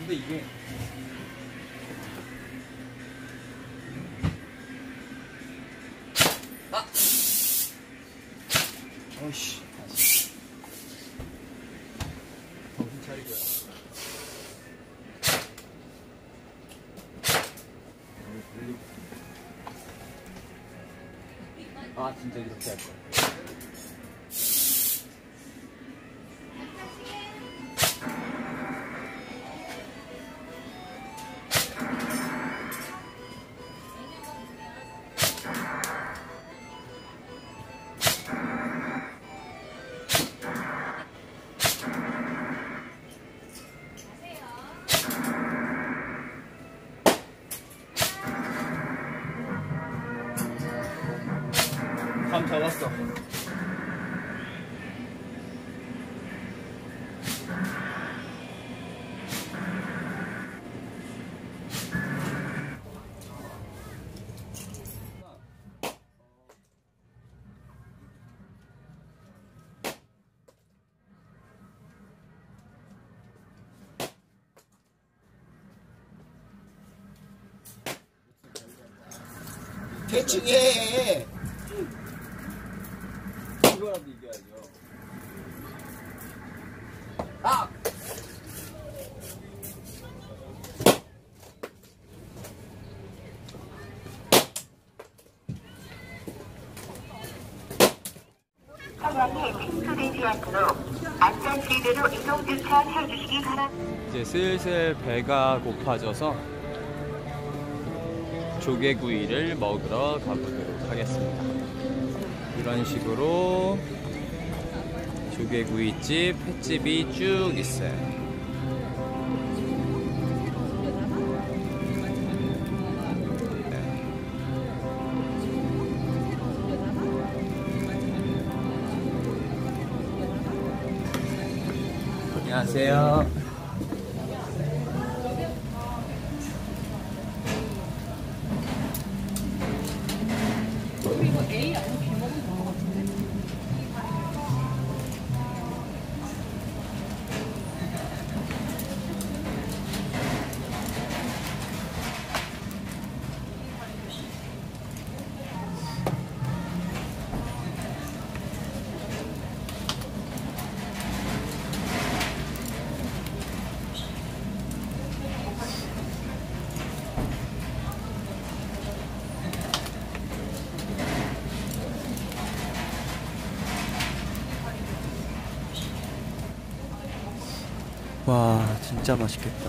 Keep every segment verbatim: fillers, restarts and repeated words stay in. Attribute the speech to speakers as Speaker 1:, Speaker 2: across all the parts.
Speaker 1: 근데 이게 아! 어이씨 다시 정신 차리고요. 아 진짜 이렇게 할 거야. 감 잡았어. 대충 해. 이거라도 이겨야죠. 아!
Speaker 2: 차량이 핑크되지 않도록 안전지대로 이동 주차해 주시기 바랍니다.
Speaker 1: 이제 슬슬 배가 고파져서 조개구이를 먹으러 가보도록 하겠습니다. 이런 식으로 조개구이집, 횟집이 쭉 있어요. 네. 안녕하세요.
Speaker 3: A 아니면 B 먹으면 좋은 것 같은데.
Speaker 4: 와 진짜 맛있겠다.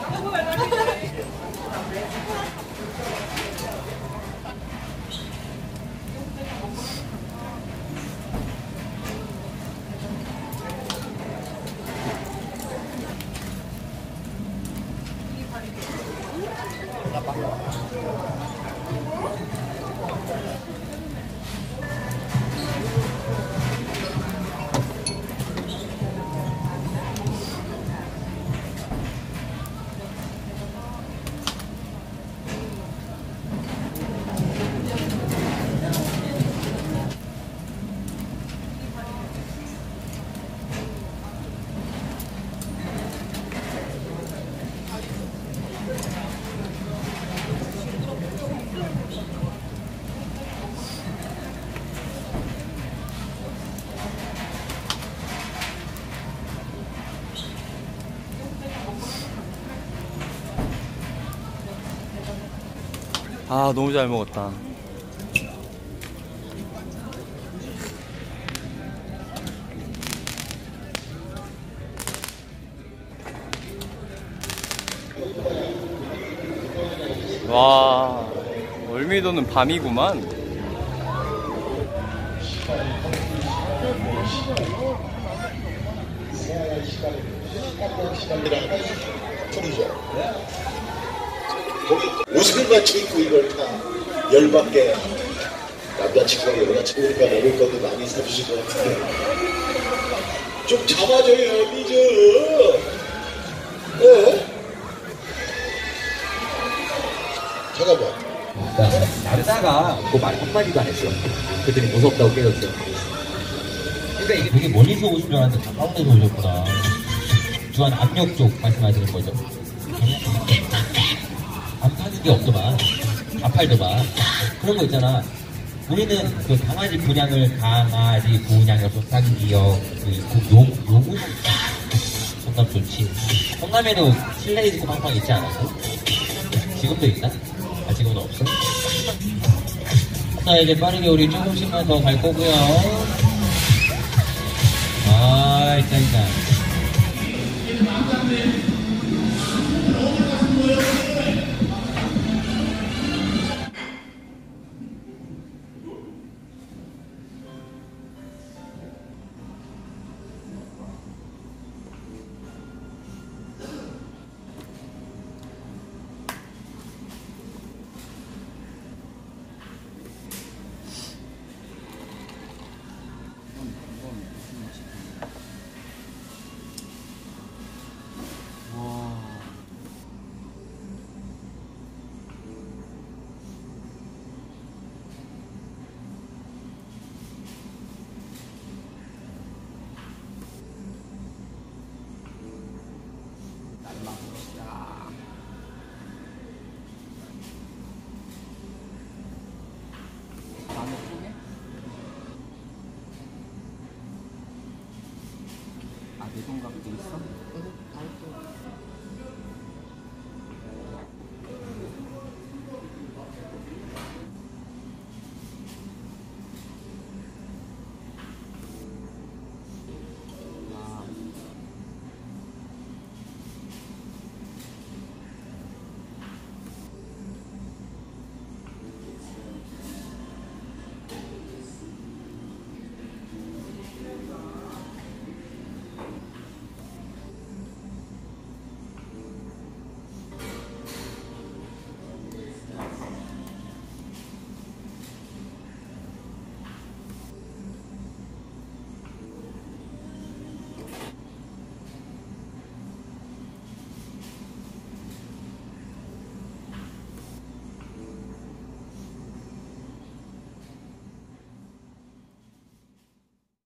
Speaker 1: 아, 너무 잘 먹었다. 와, 월미도는 밤이구만.
Speaker 5: 옷을 같이 입고 이걸 다 열받게 남자친구가 여자친구니까 먹을 것도 많이 사주실 것 같은데 좀 잡아줘요 미저. 어? 잠깐만.
Speaker 6: 남자가 그 말 한마디도 안 했어. 그랬더니 무섭다고 깨졌어. 그러니까 이게 되게 멀리서 오신 줄 알았는데 가까운데서 오셨구나. 주한 압력 쪽 말씀하시는 거죠. 안 파는 게 없더만. 다 팔더만. 그런 거 있잖아. 우리는 그 강아지 분양을 강아지 분양을 속삭이기요. 그 용, 용우 성남 좋지. 성남에도 실내에 있고 팡팡 있지 않았어? 지금도 있나? 아, 지금은 없어? 자, 이제 빠르게 우리 조금씩만 더 갈 거고요. 아, 있다, 있다.
Speaker 1: 아, 내 동갑도 있어?